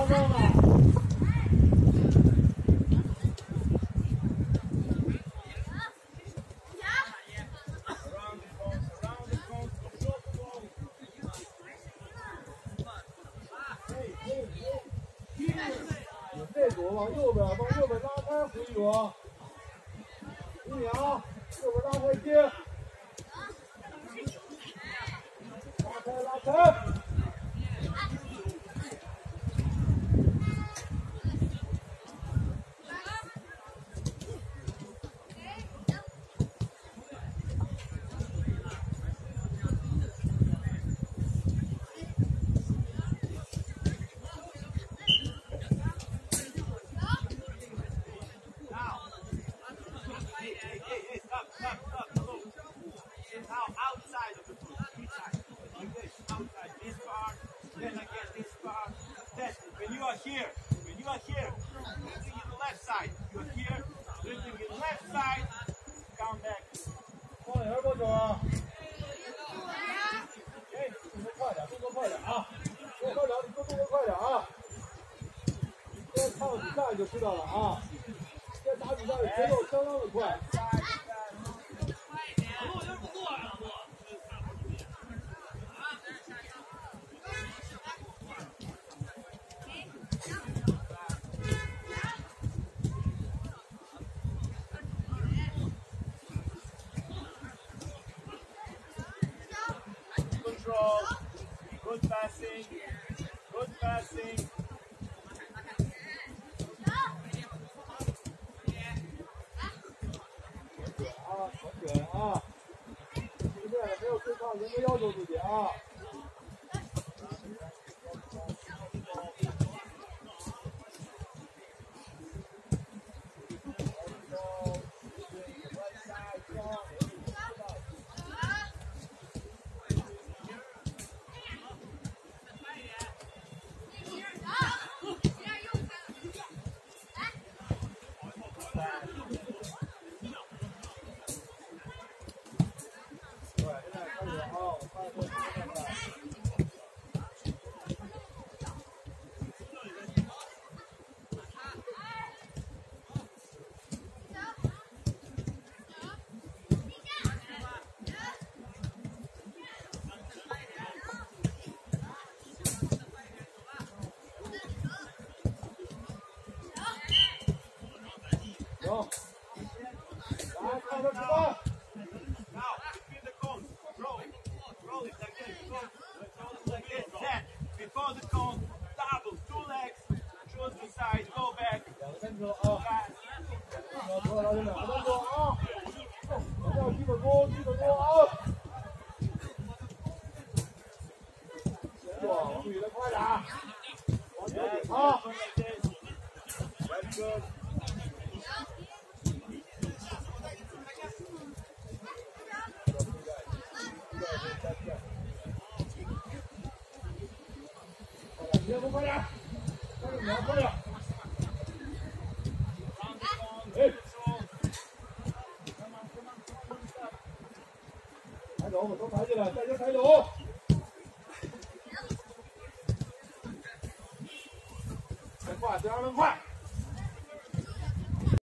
往上呢。这组往右边拉开回球，1秒，右边拉开接，拉开。就知道了啊！这打比赛的节奏相当的快。 Control, good passing, good passing. 很准啊！现在没有对抗，人家要求自己啊！行，来看他吃饭。 Before the cone, double, 2 legs, choose the side, go back. 2个分钟啊！要多来2个分钟啊！要基本功啊！哇，女的快点，往前顶啊！ Very good. 节奏快点，快点，快点！哎，抬走，都抬起来，再先抬走。先快，别让人快。